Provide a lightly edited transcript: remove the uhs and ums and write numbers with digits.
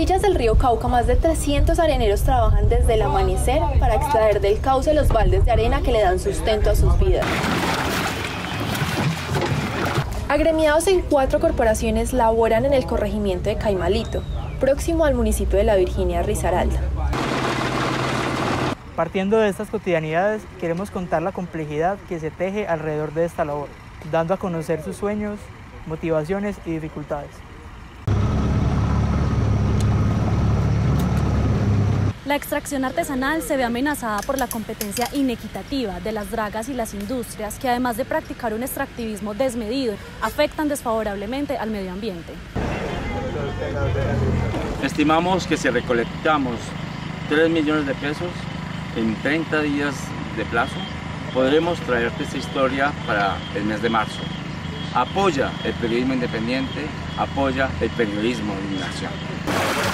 orillas del río Cauca, más de 300 areneros trabajan desde el amanecer para extraer del cauce los baldes de arena que le dan sustento a sus vidas. Agremiados en 4 corporaciones, laboran en el corregimiento de Caimalito, próximo al municipio de La Virginia Risaralda. Partiendo de estas cotidianidades, queremos contar la complejidad que se teje alrededor de esta labor, dando a conocer sus sueños, motivaciones y dificultades. La extracción artesanal se ve amenazada por la competencia inequitativa de las dragas y las industrias que, además de practicar un extractivismo desmedido, afectan desfavorablemente al medio ambiente. Estimamos que si recolectamos 3 millones de pesos en 30 días de plazo, podremos traerte esta historia para el mes de marzo. Apoya el periodismo independiente, apoya el periodismo de indignación.